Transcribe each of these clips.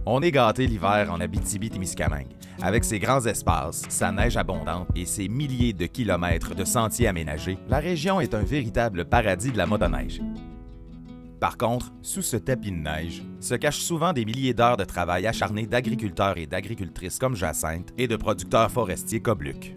On est gâté l'hiver en Abitibi-Témiscamingue. Avec ses grands espaces, sa neige abondante et ses milliers de kilomètres de sentiers aménagés, la région est un véritable paradis de la motoneige. Par contre, sous ce tapis de neige, se cachent souvent des milliers d'heures de travail acharné d'agriculteurs et d'agricultrices comme Jacinthe et de producteurs forestiers comme Luc.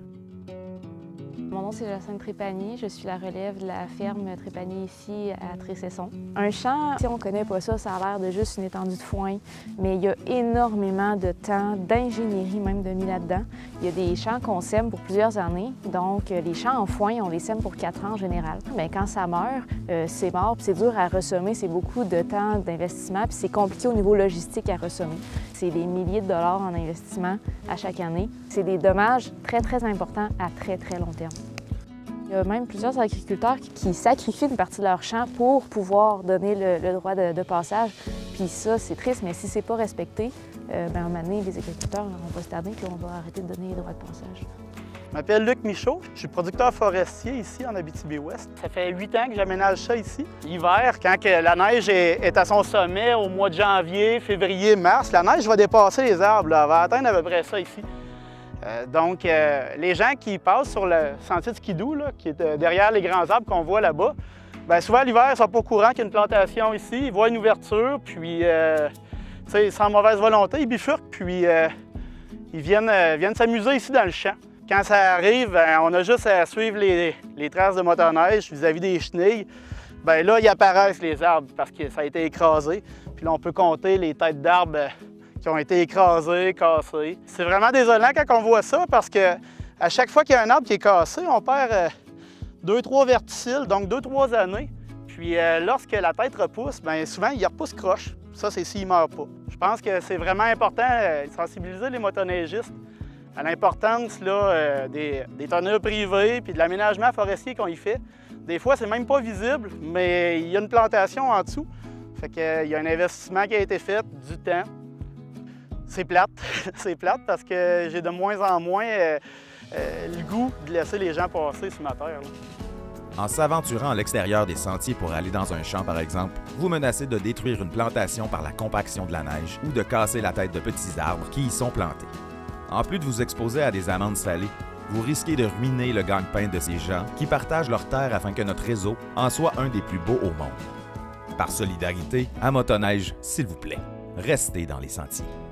Mon nom, c'est Jacinthe Trépanier. Je suis la relève de la ferme Trépanier ici à Tressesson. Un champ, si on ne connaît pas ça, ça a l'air de juste une étendue de foin, mais il y a énormément de temps, d'ingénierie même de mis là-dedans. Il y a des champs qu'on sème pour plusieurs années, donc les champs en foin, on les sème pour 4 ans en général. Mais quand ça meurt, c'est mort, puis c'est dur à ressemer, c'est beaucoup de temps d'investissement, puis c'est compliqué au niveau logistique à ressemer. C'est des milliers de dollars en investissement à chaque année. C'est des dommages très, très importants à très, très long terme. Il y a même plusieurs agriculteurs qui sacrifient une partie de leur champ pour pouvoir donner le droit de passage. Puis ça, c'est triste, mais si c'est pas respecté, à un moment donné, les agriculteurs, on va se tanner puis on va arrêter de donner les droits de passage. Je m'appelle Luc Michaud, je suis producteur forestier ici en Abitibi-Ouest. Ça fait 8 ans que j'aménage ça ici. L'hiver, quand la neige est à son sommet, au mois de janvier, février, mars, la neige va dépasser les arbres, là, elle va atteindre à peu près ça ici. Donc, les gens qui passent sur le sentier de skidoo, là, qui est derrière les grands arbres qu'on voit là-bas, bien, souvent l'hiver, ils ne sont pas au courant qu'il y a une plantation ici. Ils voient une ouverture, puis sans mauvaise volonté, ils bifurquent, puis ils viennent s'amuser ici dans le champ. Quand ça arrive, bien, on a juste à suivre les traces de motoneige vis-à-vis des chenilles. Bien, là, ils apparaissent les arbres parce que ça a été écrasé. Puis là, on peut compter les têtes d'arbres qui ont été écrasés, cassés. C'est vraiment désolant quand on voit ça parce que à chaque fois qu'il y a un arbre qui est cassé, on perd 2-3 verticiles, donc 2-3 années. Puis lorsque la tête repousse, bien souvent, il repousse croche. Ça, c'est s'il ne meurt pas. Je pense que c'est vraiment important de sensibiliser les motoneigistes à l'importance des tonneurs privés puis de l'aménagement forestier qu'on y fait. Des fois, c'est même pas visible, mais il y a une plantation en dessous. Fait qu'il y a un investissement qui a été fait, du temps. C'est plate, c'est plate parce que j'ai de moins en moins le goût de laisser les gens passer sur ma terre. Là. En s'aventurant à l'extérieur des sentiers pour aller dans un champ, par exemple, vous menacez de détruire une plantation par la compaction de la neige ou de casser la tête de petits arbres qui y sont plantés. En plus de vous exposer à des amendes salées, vous risquez de ruiner le gagne-pain de ces gens qui partagent leurs terres afin que notre réseau en soit un des plus beaux au monde. Par solidarité, à motoneige, s'il vous plaît, restez dans les sentiers.